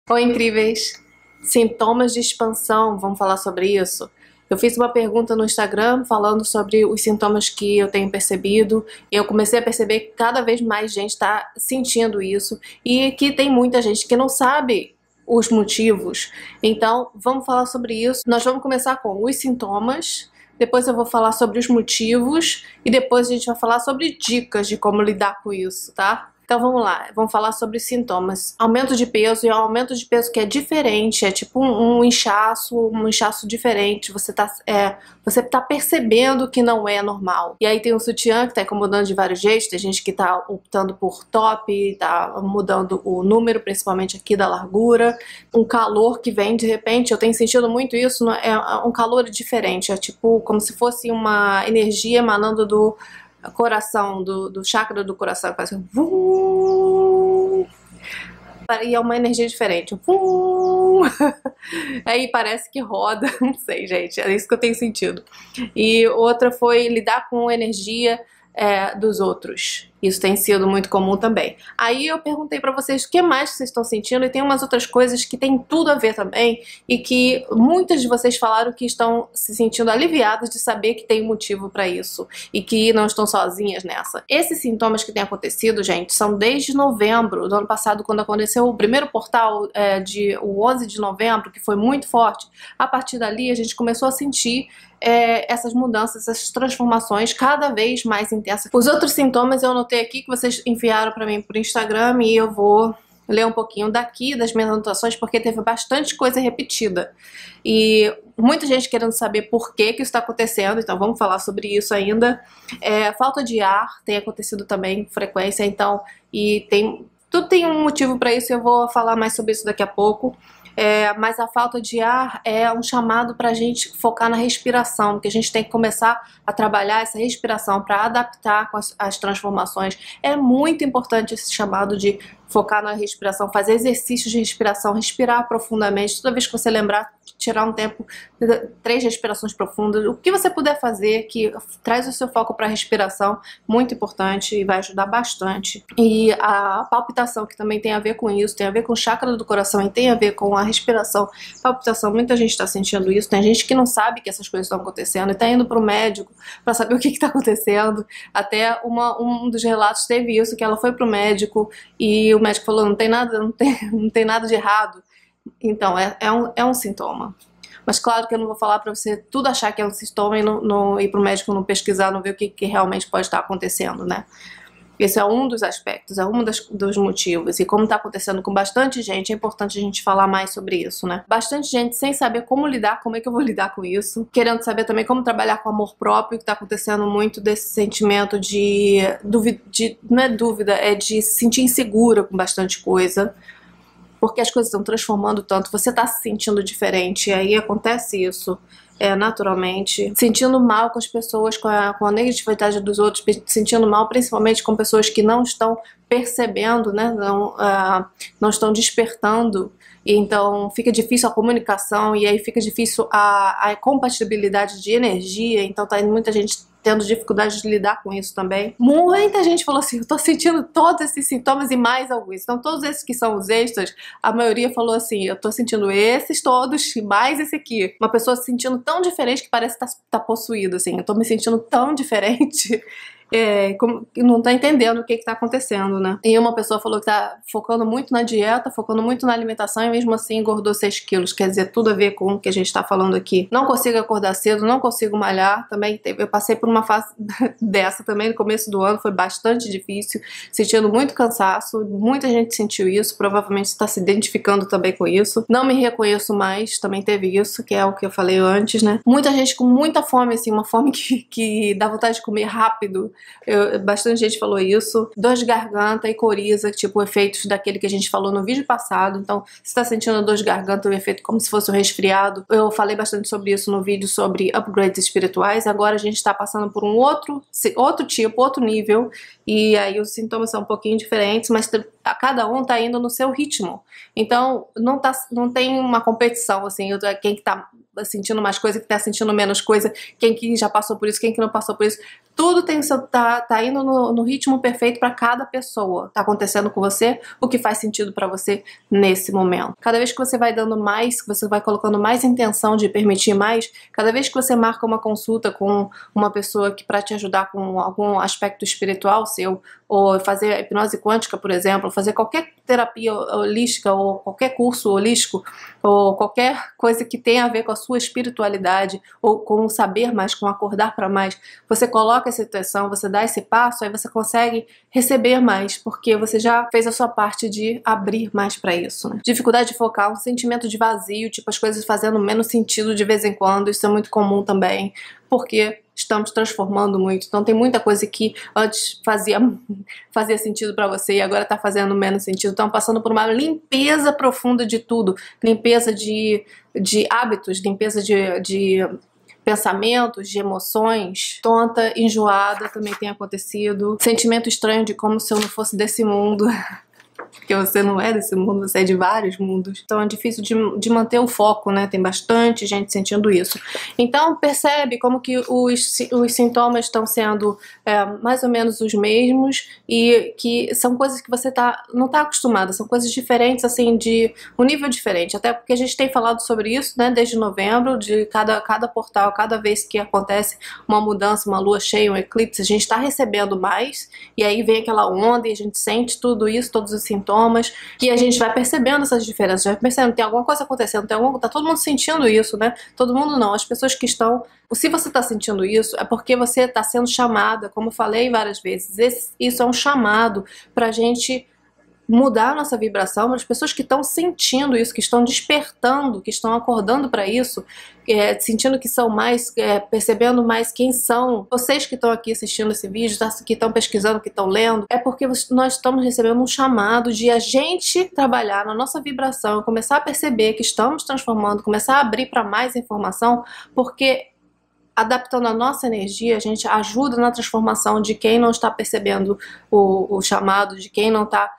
Oi, incríveis! Sintomas de expansão, vamos falar sobre isso? Eu fiz uma pergunta no Instagram falando sobre os sintomas que eu tenho percebido e eu comecei a perceber que cada vez mais gente está sentindo isso e que tem muita gente que não sabe os motivos. Então, vamos falar sobre isso. Nós vamos começar com os sintomas, depois eu vou falar sobre os motivos e depois a gente vai falar sobre dicas de como lidar com isso, tá? Então vamos lá, vamos falar sobre os sintomas. Aumento de peso, e é um aumento de peso que é diferente, é tipo um inchaço diferente. Você tá percebendo que não é normal. E aí tem um sutiã que tá incomodando de vários jeitos, tem gente que tá optando por top, tá mudando o número, principalmente aqui da largura. Um calor que vem de repente, eu tenho sentido muito isso, é um calor diferente, é tipo como se fosse uma energia emanando do coração, do chakra do coração, faz um vum, e é uma energia diferente, vum. Aí parece que roda, não sei, gente, é isso que eu tenho sentido. E outra foi lidar com energia dos outros. Isso tem sido muito comum também. Aí eu perguntei pra vocês o que mais vocês estão sentindo e tem umas outras coisas que tem tudo a ver também e que muitas de vocês falaram que estão se sentindo aliviadas de saber que tem um motivo pra isso e que não estão sozinhas nessa. Esses sintomas que têm acontecido, gente, são desde novembro do ano passado, quando aconteceu o primeiro portal o 11 de novembro, que foi muito forte. A partir dali a gente começou a sentir essas mudanças, essas transformações cada vez mais intensas. Os outros sintomas eu notei aqui que vocês enviaram para mim por Instagram e eu vou ler um pouquinho daqui das minhas anotações porque teve bastante coisa repetida e muita gente querendo saber por que isso está acontecendo, então vamos falar sobre isso ainda. Falta de ar tem acontecido também com frequência, então, e tudo tem um motivo para isso e eu vou falar mais sobre isso daqui a pouco. Mas a falta de ar é um chamado para a gente focar na respiração, porque a gente tem que começar a trabalhar essa respiração para adaptar com as transformações. É muito importante esse chamado de focar na respiração, fazer exercícios de respiração, respirar profundamente. Toda vez que você lembrar, tirar um tempo, 3 respirações profundas, o que você puder fazer que traz o seu foco para a respiração, muito importante e vai ajudar bastante. E a palpitação, que também tem a ver com isso, tem a ver com o chakra do coração e tem a ver com a respiração. Palpitação, muita gente está sentindo isso, tem gente que não sabe que essas coisas estão acontecendo e está indo para o médico para saber o que está acontecendo. Até um dos relatos teve isso, que ela foi para o médico e o médico falou, não tem nada de errado. Então, é um sintoma. Mas claro que eu não vou falar pra você tudo achar que é um sintoma e não ir pro médico, não pesquisar, não ver o que realmente pode estar acontecendo, né? Esse é um dos aspectos, é um dos motivos. E como tá acontecendo com bastante gente, é importante a gente falar mais sobre isso, né? Bastante gente sem saber como lidar, como é que eu vou lidar com isso. Querendo saber também como trabalhar com amor próprio, que tá acontecendo muito desse sentimento não é dúvida, é de se sentir insegura com bastante coisa. Porque as coisas estão transformando tanto, você tá se sentindo diferente, e aí acontece isso naturalmente. Sentindo mal com as pessoas, com a negatividade dos outros, sentindo mal principalmente com pessoas que não estão percebendo, né? Não estão despertando, e então fica difícil a comunicação, e aí fica difícil a compatibilidade de energia, então tá muita gente tendo dificuldade de lidar com isso também. Muita gente falou assim, eu tô sentindo todos esses sintomas e mais alguns. Então todos esses que são os extras, a maioria falou assim, eu tô sentindo esses todos e mais esse aqui. Uma pessoa se sentindo tão diferente que parece que tá possuída, assim. Eu tô me sentindo tão diferente. Não tá entendendo o que tá acontecendo, né? E uma pessoa falou que tá focando muito na dieta, focando muito na alimentação e mesmo assim engordou 6 quilos. Quer dizer, tudo a ver com o que a gente tá falando aqui. Não consigo acordar cedo, não consigo malhar. Também eu passei por uma fase dessa também no começo do ano, foi bastante difícil, sentindo muito cansaço. Muita gente sentiu isso, provavelmente está se identificando também com isso. Não me reconheço mais, também teve isso, que é o que eu falei antes, né? Muita gente com muita fome, assim, uma fome que dá vontade de comer rápido. Bastante gente falou isso. Dor de garganta e coriza, tipo efeitos daquele que a gente falou no vídeo passado. Então, se tá sentindo dor de garganta, o efeito como se fosse um resfriado. Eu falei bastante sobre isso no vídeo sobre upgrades espirituais. Agora a gente tá passando por um outro tipo, outro nível. E aí os sintomas são um pouquinho diferentes, mas cada um tá indo no seu ritmo. Então, não tem uma competição, assim, quem que tá sentindo mais coisa, quem tá sentindo menos coisa, quem que já passou por isso, quem que não passou por isso. Tudo tem tá indo no ritmo perfeito para cada pessoa. Tá acontecendo com você o que faz sentido para você nesse momento. Cada vez que você vai dando mais, que você vai colocando mais intenção de permitir mais, cada vez que você marca uma consulta com uma pessoa que para te ajudar com algum aspecto espiritual seu, ou fazer hipnose quântica, por exemplo, fazer qualquer terapia holística ou qualquer curso holístico ou qualquer coisa que tenha a ver com a sua espiritualidade ou com o saber mais, com acordar para mais, você coloca essa intenção, você dá esse passo, aí você consegue receber mais, porque você já fez a sua parte de abrir mais para isso, né? Dificuldade de focar, um sentimento de vazio, tipo as coisas fazendo menos sentido de vez em quando, isso é muito comum também, porque estamos transformando muito. Então tem muita coisa que antes fazia sentido para você e agora tá fazendo menos sentido. Estão passando por uma limpeza profunda de tudo. Limpeza de hábitos, limpeza de pensamentos, de emoções. Tonta, enjoada também tem acontecido. Sentimento estranho de como se eu não fosse desse mundo. Porque você não é desse mundo, você é de vários mundos. Então é difícil de manter o foco, né? Tem bastante gente sentindo isso. Então percebe como que os sintomas estão sendo mais ou menos os mesmos e que são coisas que você não tá acostumada, são coisas diferentes, assim, de um nível diferente. Até porque a gente tem falado sobre isso, né? Desde novembro, de cada portal, cada vez que acontece uma mudança, uma lua cheia, um eclipse, a gente está recebendo mais e aí vem aquela onda e a gente sente tudo isso, todos os sintomas, e a gente vai percebendo essas diferenças, vai percebendo, tem alguma coisa acontecendo, tá todo mundo sentindo isso, né? Todo mundo não, as pessoas que estão... Se você tá sentindo isso, é porque você tá sendo chamada, como eu falei várias vezes, isso é um chamado pra gente mudar a nossa vibração, para as pessoas que estão sentindo isso, que estão despertando, que estão acordando para isso, sentindo que são mais, percebendo mais quem são. Vocês que estão aqui assistindo esse vídeo, que estão pesquisando, que estão lendo, é porque nós estamos recebendo um chamado de a gente trabalhar na nossa vibração, começar a perceber que estamos transformando, começar a abrir para mais informação, porque adaptando a nossa energia, a gente ajuda na transformação de quem não está percebendo o chamado, de quem não está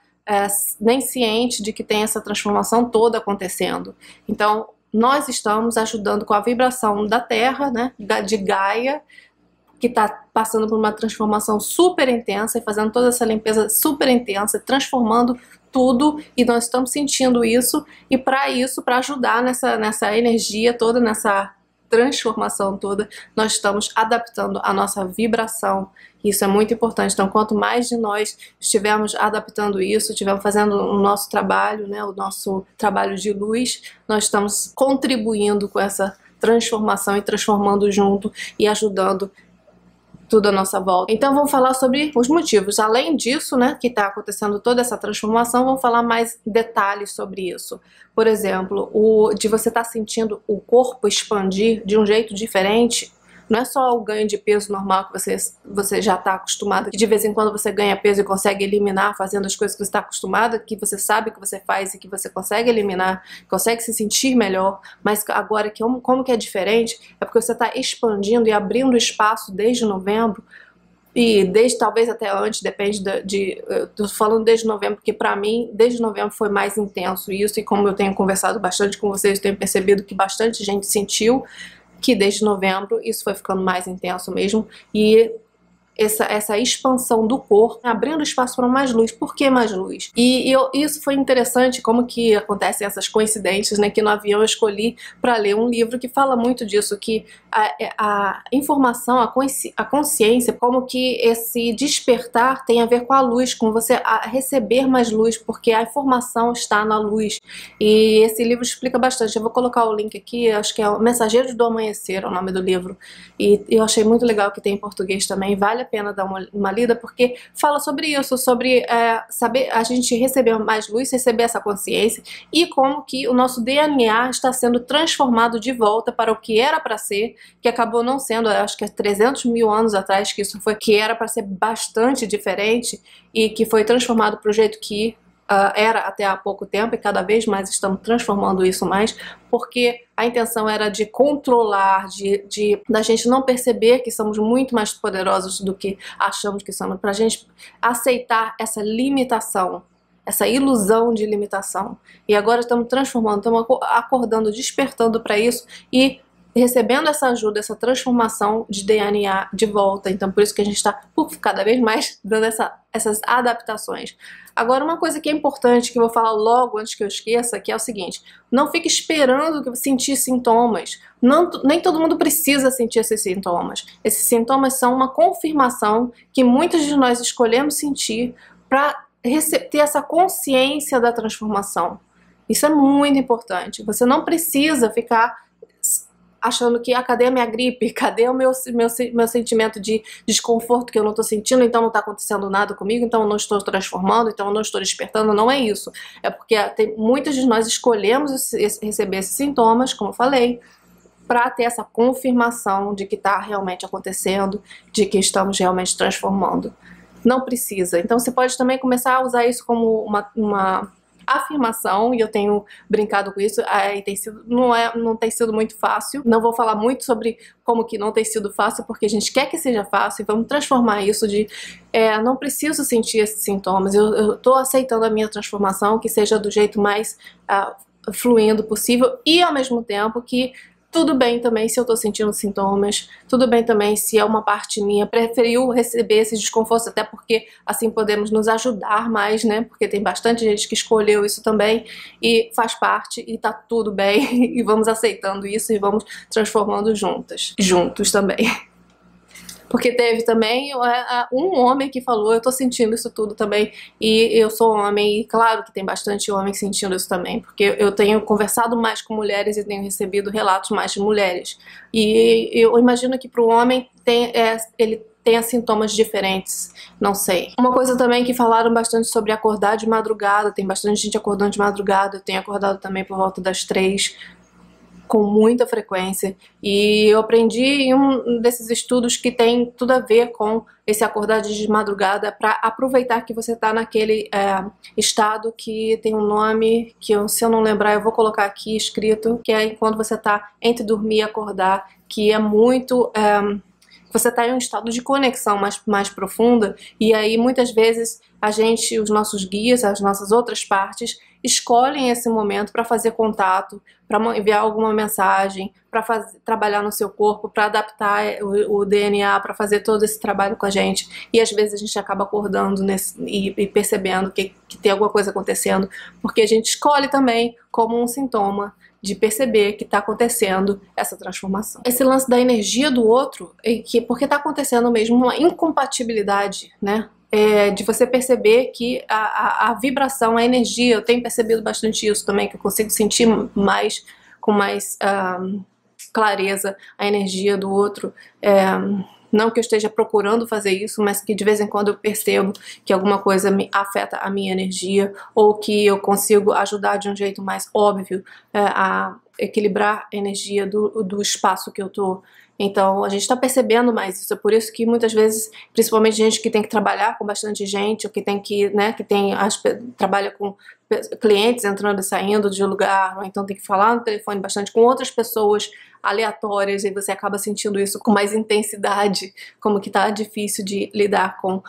nem ciente de que tem essa transformação toda acontecendo. Então, nós estamos ajudando com a vibração da Terra, né, de Gaia, que está passando por uma transformação super intensa e fazendo toda essa limpeza super intensa, transformando tudo, e nós estamos sentindo isso, e para isso, para ajudar nessa energia toda, nessa transformação toda, nós estamos adaptando a nossa vibração. Isso é muito importante. Então, quanto mais de nós estivermos adaptando isso, estivermos fazendo o nosso trabalho, né, o nosso trabalho de luz, nós estamos contribuindo com essa transformação e transformando junto e ajudando tudo à nossa volta. Então vamos falar sobre os motivos. Além disso, né, que está acontecendo toda essa transformação, vamos falar mais detalhes sobre isso. Por exemplo, de você estar sentindo o corpo expandir de um jeito diferente. Não é só o ganho de peso normal que você já está acostumado, que de vez em quando você ganha peso e consegue eliminar fazendo as coisas que você está acostumado, que você sabe que você faz e que você consegue eliminar, consegue se sentir melhor, mas agora como que é diferente? É porque você está expandindo e abrindo espaço desde novembro, e desde talvez até antes, depende eu tô falando desde novembro, porque pra mim, desde novembro foi mais intenso isso, e como eu tenho conversado bastante com vocês, eu tenho percebido que bastante gente sentiu que desde novembro isso foi ficando mais intenso mesmo, e essa expansão do corpo, abrindo espaço para mais luz. Por que mais luz? E isso foi interessante, como que acontecem essas coincidências, né? Que no avião eu escolhi para ler um livro que fala muito disso, que a informação, a consciência, como que esse despertar tem a ver com a luz, com você receber mais luz, porque a informação está na luz. E esse livro explica bastante. Eu vou colocar o link aqui, acho que é o Mensageiros do Amanhecer, é o nome do livro. E eu achei muito legal que tem em português também, vale a pena dar uma lida, porque fala sobre isso, sobre saber a gente receber mais luz, receber essa consciência, e como que o nosso DNA está sendo transformado de volta para o que era para ser, que acabou não sendo, acho que é 300 mil anos atrás que isso foi, que era para ser bastante diferente, e que foi transformado para o jeito que era até há pouco tempo, e cada vez mais estamos transformando isso mais, porque a intenção era de controlar, da gente não perceber que somos muito mais poderosos do que achamos que somos, pra gente aceitar essa limitação essa ilusão de limitação. E agora estamos transformando, estamos acordando, despertando para isso e recebendo essa ajuda, essa transformação de DNA de volta. Então por isso que a gente está cada vez mais dando essas adaptações. Agora uma coisa que é importante, que eu vou falar logo antes que eu esqueça, que é o seguinte: não fique esperando sentir sintomas. Nem todo mundo precisa sentir esses sintomas. Esses sintomas são uma confirmação que muitos de nós escolhemos sentir para ter essa consciência da transformação. Isso é muito importante. Você não precisa ficar achando que, cadê a minha gripe? Cadê o meu sentimento de desconforto que eu não estou sentindo? Então não está acontecendo nada comigo, então eu não estou transformando, então eu não estou despertando. Não é isso. É porque muitos de nós escolhemos receber esses sintomas, como eu falei, para ter essa confirmação de que está realmente acontecendo, de que estamos realmente transformando. Não precisa. Então você pode também começar a usar isso como uma afirmação, e eu tenho brincado com isso, não tem sido muito fácil. Não vou falar muito sobre como que não tem sido fácil, porque a gente quer que seja fácil, e vamos transformar isso de não preciso sentir esses sintomas, eu tô aceitando a minha transformação, que seja do jeito mais fluindo possível, e ao mesmo tempo que tudo bem também se eu tô sentindo sintomas, tudo bem também se é uma parte minha preferiu receber esse desconforto, até porque assim podemos nos ajudar mais, né? Porque tem bastante gente que escolheu isso também e faz parte e tá tudo bem e vamos aceitando isso e vamos transformando juntos também. Porque teve também um homem que falou, eu tô sentindo isso tudo também, e eu sou homem, e claro que tem bastante homem sentindo isso também, porque eu tenho conversado mais com mulheres e tenho recebido relatos mais de mulheres. E eu imagino que para o homem ele tenha sintomas diferentes, não sei. Uma coisa também que falaram bastante sobre acordar de madrugada, tem bastante gente acordando de madrugada, eu tenho acordado também por volta das 3, com muita frequência, e eu aprendi em um desses estudos que tem tudo a ver com esse acordar de madrugada, para aproveitar que você está naquele estado que tem um nome que se eu não lembrar eu vou colocar aqui escrito, que é quando você está entre dormir e acordar, que é muito você está em um estado de conexão mais profunda, e aí muitas vezes os nossos guias, as nossas outras partes, escolhem esse momento para fazer contato, para enviar alguma mensagem, para trabalhar no seu corpo, para adaptar o DNA, para fazer todo esse trabalho com a gente. E às vezes a gente acaba acordando e percebendo que tem alguma coisa acontecendo, porque a gente escolhe também como um sintoma de perceber que está acontecendo essa transformação. Esse lance da energia do outro, porque está acontecendo mesmo uma incompatibilidade, né? De você perceber que a vibração, a energia, eu tenho percebido bastante isso também, que eu consigo sentir com mais clareza a energia do outro. Não que eu esteja procurando fazer isso, mas que de vez em quando eu percebo que alguma coisa afeta a minha energia, ou que eu consigo ajudar de um jeito mais óbvio a equilibrar a energia do espaço que eu tô. Então a gente está percebendo mais isso, é por isso que muitas vezes, principalmente gente que tem que trabalhar com bastante gente, ou que tem trabalha com clientes entrando e saindo de lugar, ou então tem que falar no telefone bastante com outras pessoas aleatórias, e você acaba sentindo isso com mais intensidade, como que tá difícil de lidar com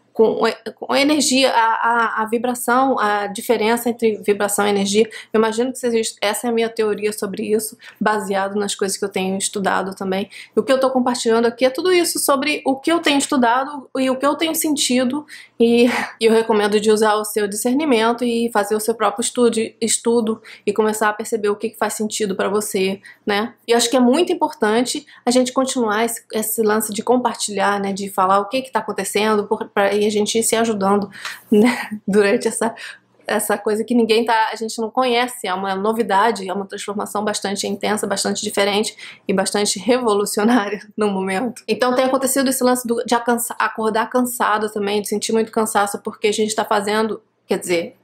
a energia, a vibração, a diferença entre vibração e energia. Eu imagino que essa é a minha teoria sobre isso, baseado nas coisas que eu tenho estudado também. E o que eu tô compartilhando aqui é tudo isso sobre o que eu tenho estudado e o que eu tenho sentido, e eu recomendo de usar o seu discernimento e fazer o seu próprio estudo e começar a perceber o que faz sentido pra você, né? E eu acho que é muito importante a gente continuar esse lance de compartilhar, né? De falar o que tá acontecendo, a gente ir se ajudando, né, durante essa coisa que a gente não conhece, é uma novidade, é uma transformação bastante intensa, bastante diferente e bastante revolucionária no momento. Então tem acontecido esse lance de acordar cansado também, de sentir muito cansaço, porque a gente está fazendo, quer dizer,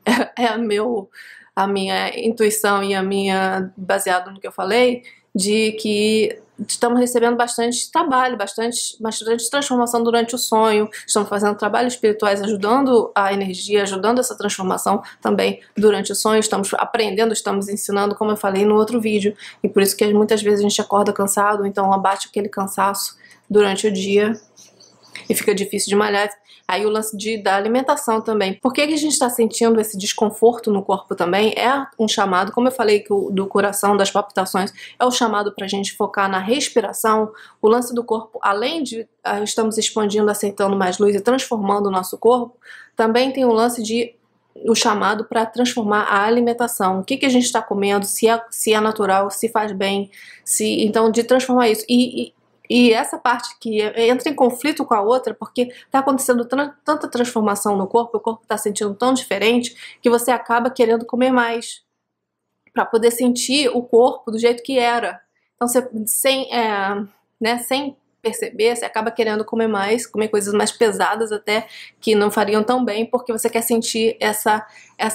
a minha intuição e baseado no que eu falei, de que estamos recebendo bastante trabalho, bastante transformação durante o sonho, estamos fazendo trabalhos espirituais, ajudando a energia, ajudando essa transformação também durante o sonho, estamos aprendendo, estamos ensinando, como eu falei no outro vídeo, e por isso que muitas vezes a gente acorda cansado, então abate aquele cansaço durante o dia. e fica difícil de malhar. Aí o lance da alimentação também. Por que que a gente está sentindo esse desconforto no corpo também? É um chamado, como eu falei, que do coração, das palpitações, é o chamado para a gente focar na respiração. O lance do corpo, além de estamos expandindo, aceitando mais luz e transformando o nosso corpo, também tem o lance o chamado para transformar a alimentação. O que que a gente está comendo, se é natural, se faz bem, então de transformar isso. E essa parte que entra em conflito com a outra, porque está acontecendo tanta transformação no corpo, o corpo está sentindo tão diferente, que você acaba querendo comer mais, para poder sentir o corpo do jeito que era. Então, você, sem perceber, você acaba querendo comer mais, comer coisas mais pesadas até, que não fariam tão bem, porque você quer sentir essa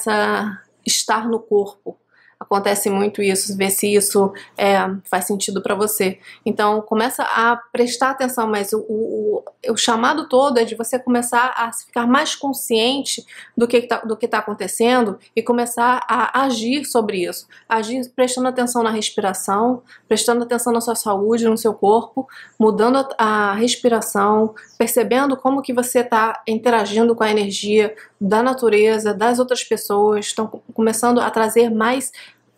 estar no corpo. Acontece muito isso, ver se isso faz sentido para você. Então, começa a prestar atenção, mas o chamado todo é de você começar a ficar mais consciente do que tá acontecendo e começar a agir sobre isso. Agir prestando atenção na respiração, prestando atenção na sua saúde, no seu corpo, mudando a respiração, percebendo como que você está interagindo com a energia da natureza, das outras pessoas. Estão começando a trazer mais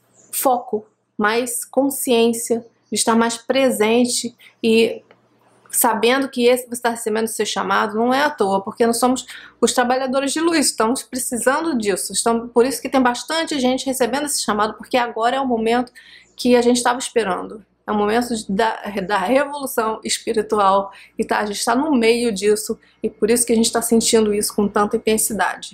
foco, mais consciência, de estar mais presente e sabendo que você está recebendo o seu chamado não é à toa, porque nós somos os trabalhadores de luz, estamos precisando disso. Por isso que tem bastante gente recebendo esse chamado, porque agora é o momento que a gente estava esperando. É o momento da revolução espiritual e a gente está no meio disso, e por isso que a gente está sentindo isso com tanta intensidade.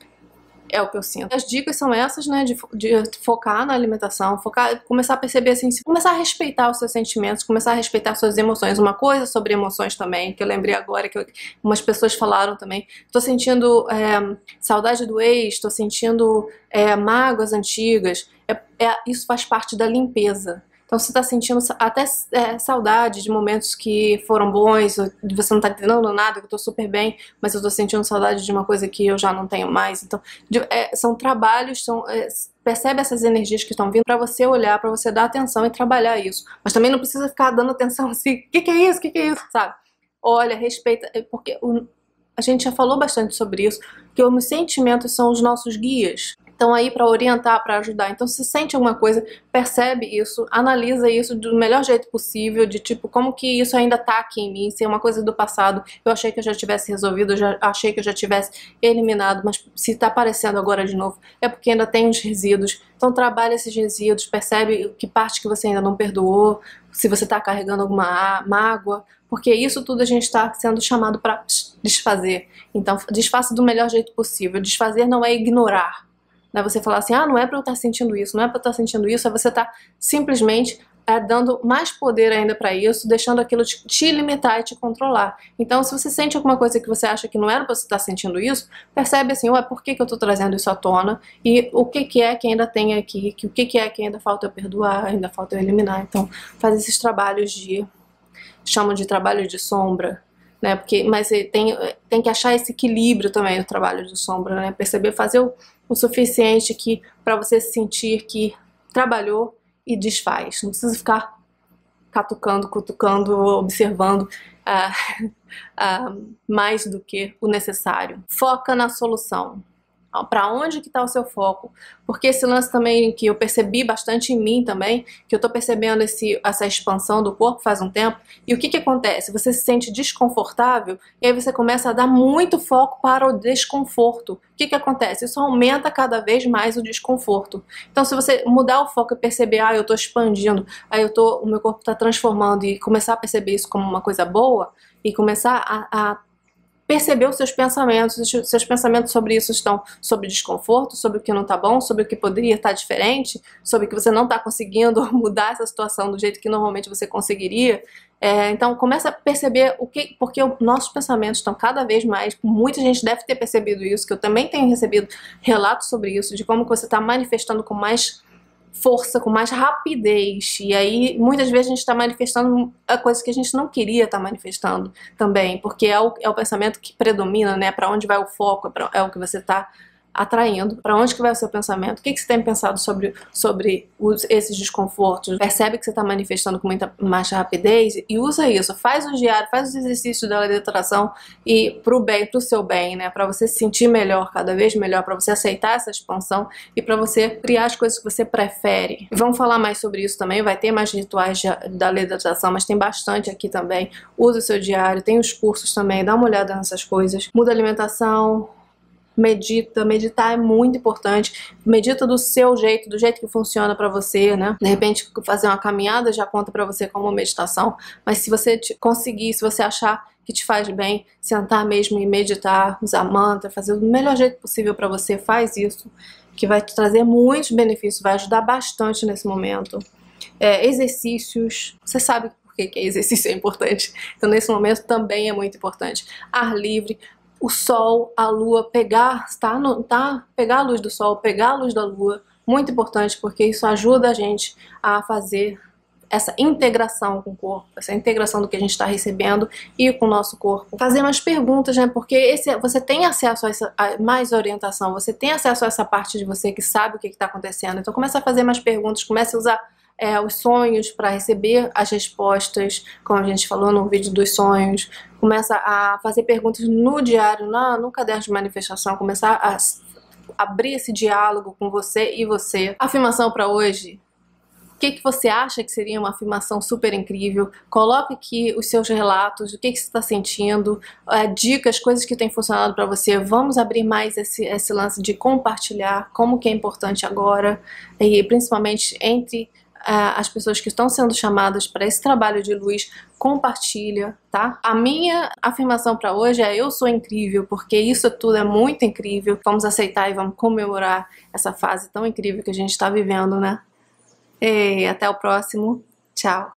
É o que eu sinto. As dicas são essas, né, de focar na alimentação, começar a perceber assim, começar a respeitar os seus sentimentos, começar a respeitar as suas emoções. Uma coisa sobre emoções também, que eu lembrei agora, que umas pessoas falaram também, tô sentindo saudade do ex, tô sentindo mágoas antigas, isso faz parte da limpeza. Então você está sentindo até saudade de momentos que foram bons, você não está entendendo nada, que eu estou super bem, mas eu estou sentindo saudade de uma coisa que eu já não tenho mais. Então são trabalhos, percebe essas energias que estão vindo para você olhar, para você dar atenção e trabalhar isso. Mas também não precisa ficar dando atenção assim, o que é isso, o que é isso, sabe? Olha, respeita, porque a gente já falou bastante sobre isso, que os sentimentos são os nossos guias. Então aí para orientar, para ajudar. Então se sente alguma coisa, percebe isso, analisa isso do melhor jeito possível, de tipo, como que isso ainda tá aqui em mim, se é uma coisa do passado, eu achei que eu já tivesse resolvido, eu já achei que eu já tivesse eliminado, mas se tá aparecendo agora de novo, é porque ainda tem uns resíduos. Então trabalha esses resíduos, percebe que parte que você ainda não perdoou, se você tá carregando alguma mágoa, porque isso tudo a gente está sendo chamado para desfazer. Então desfaça do melhor jeito possível. Desfazer não é ignorar. Não é você falar assim, não é pra eu estar sentindo isso, não é pra eu estar sentindo isso, é você estar simplesmente dando mais poder ainda pra isso, deixando aquilo te limitar e te controlar. Então, se você sente alguma coisa que você acha que não era pra você estar sentindo isso, percebe assim, por que que eu tô trazendo isso à tona? E o que é que ainda tem aqui? O que é que ainda falta eu perdoar, ainda falta eu eliminar? Então, faz esses trabalhos chamam de trabalho de sombra, né? Mas tem que achar esse equilíbrio também no trabalho de sombra, né? Perceber, fazer o suficiente para você sentir que trabalhou e desfaz. Não precisa ficar catucando, cutucando, observando mais do que o necessário. Foca na solução. Para onde que está o seu foco? Porque esse lance também que eu percebi bastante em mim também, que eu estou percebendo essa expansão do corpo faz um tempo, e o que que acontece? Você se sente desconfortável e aí você começa a dar muito foco para o desconforto. O que que acontece? Isso aumenta cada vez mais o desconforto. Então se você mudar o foco e perceber, eu estou expandindo, o meu corpo está transformando, e começar a perceber isso como uma coisa boa, e começar a perceber os seus pensamentos sobre isso estão sobre desconforto, sobre o que não tá bom, sobre o que poderia estar diferente, sobre o que você não tá conseguindo mudar essa situação do jeito que normalmente você conseguiria. Então começa a perceber porque os nossos pensamentos estão cada vez mais, muita gente deve ter percebido isso, que eu também tenho recebido relatos sobre isso, de como você está manifestando com mais força, com mais rapidez, e aí muitas vezes a gente está manifestando a coisa que a gente não queria estar manifestando também, porque é o pensamento que predomina, né? Para onde vai o foco, é o que você está atraindo. Para onde que vai o seu pensamento? O que você tem pensado sobre esses desconfortos? Percebe que você está manifestando com muita mais rapidez e usa isso. Faz o diário, faz os exercícios da lei da atração e pro bem, pro seu bem, né? Para você se sentir melhor, cada vez melhor, para você aceitar essa expansão e para você criar as coisas que você prefere. Vamos falar mais sobre isso também. Vai ter mais rituais da lei da atração, mas tem bastante aqui também. Usa o seu diário, tem os cursos também, dá uma olhada nessas coisas. Muda a alimentação. Medita, meditar é muito importante. Medita do seu jeito, do jeito que funciona pra você, né? De repente fazer uma caminhada já conta pra você como meditação, mas se você conseguir, se você achar que te faz bem, sentar mesmo e meditar, usar mantra, fazer do melhor jeito possível pra você, faz isso, que vai te trazer muitos benefícios, vai ajudar bastante nesse momento. Exercícios, você sabe por que exercício é importante, então nesse momento também é muito importante. Ar livre, o sol, a lua, pegar a luz do sol, pegar a luz da lua, muito importante, porque isso ajuda a gente a fazer essa integração com o corpo, essa integração do que a gente está recebendo e com o nosso corpo. Fazer mais perguntas, né? Porque você tem acesso a mais orientação, você tem acesso a essa parte de você que sabe o que está acontecendo. Então começa a fazer mais perguntas, começa a usar os sonhos para receber as respostas, como a gente falou no vídeo dos sonhos. Começa a fazer perguntas no diário, no caderno de manifestação, começar a abrir esse diálogo com você e você. Afirmação para hoje. O que você acha que seria uma afirmação super incrível? Coloque aqui os seus relatos, o que você está sentindo, dicas, coisas que têm funcionado para você. Vamos abrir mais esse lance de compartilhar, como que é importante agora, e principalmente entre as pessoas que estão sendo chamadas para esse trabalho de luz. Compartilha, tá? A minha afirmação para hoje é: eu sou incrível, porque isso tudo é muito incrível. Vamos aceitar e vamos comemorar essa fase tão incrível que a gente está vivendo, né? E até o próximo. Tchau!